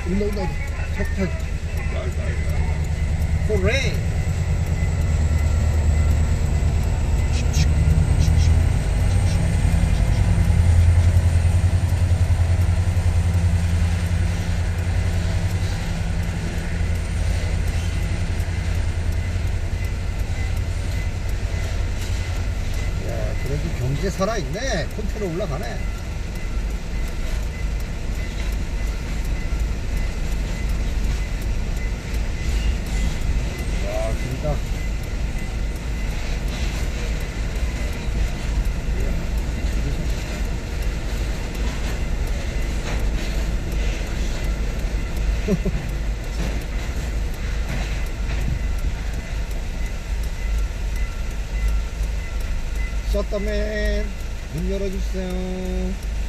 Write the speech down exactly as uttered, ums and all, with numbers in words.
온다 온다 온다. 탁탁. 호레. 그래도 경제 살아있네. 컨테너 올라가네. 와, 길다. 셧더맨 문 열어주세요.